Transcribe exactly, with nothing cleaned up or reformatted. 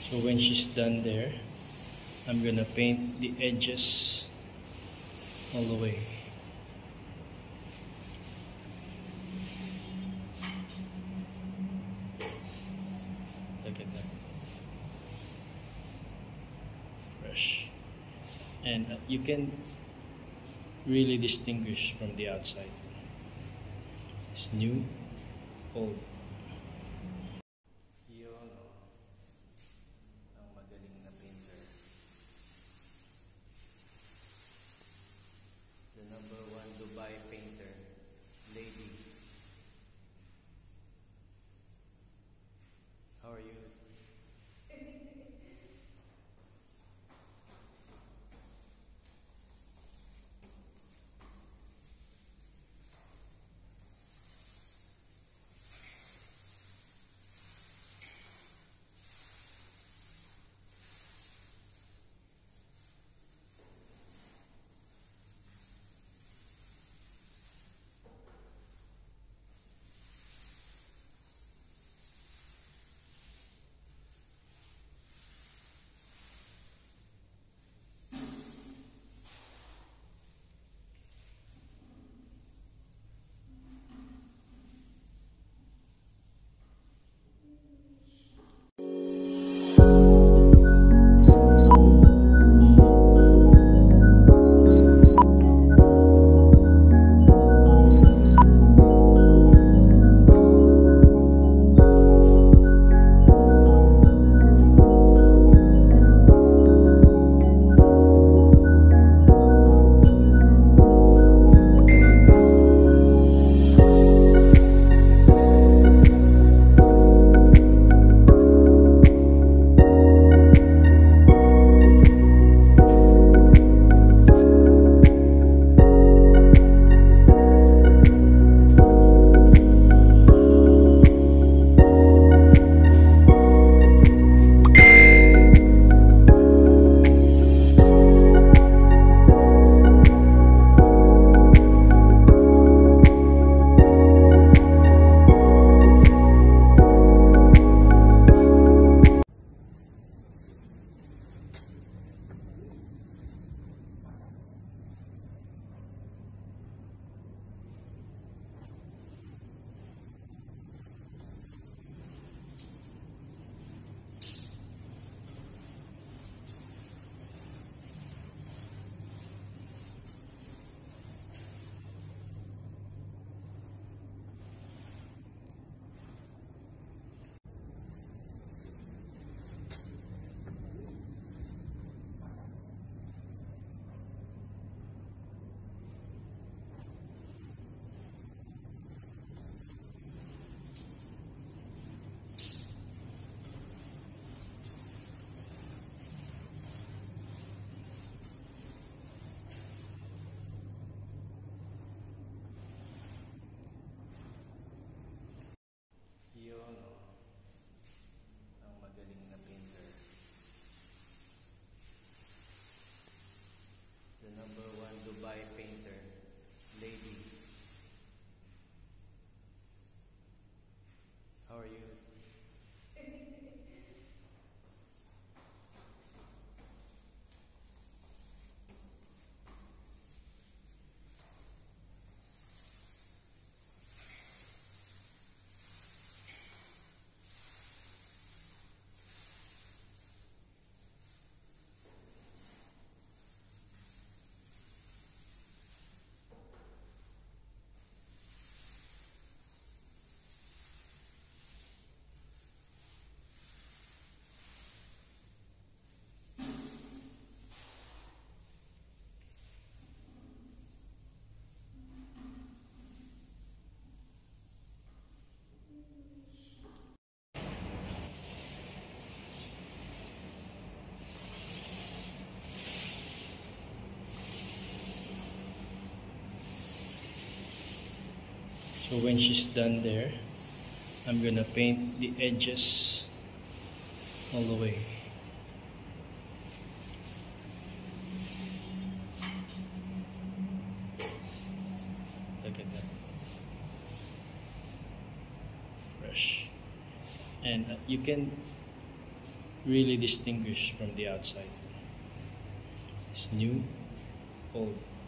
So when she's done there, I'm gonna paint the edges all the way. Look at that. Brush. And uh, you can really distinguish from the outside. It's new, old. Yun, ang magaling na painter. The number one Dubai painter, lady. How are you? Yun, ang magaling na painter. The number one Dubai painter, lady. How are you? So when she's done there, I'm gonna paint the edges all the way. Look at that. Brush. And uh, you can really distinguish from the outside. It's new, old.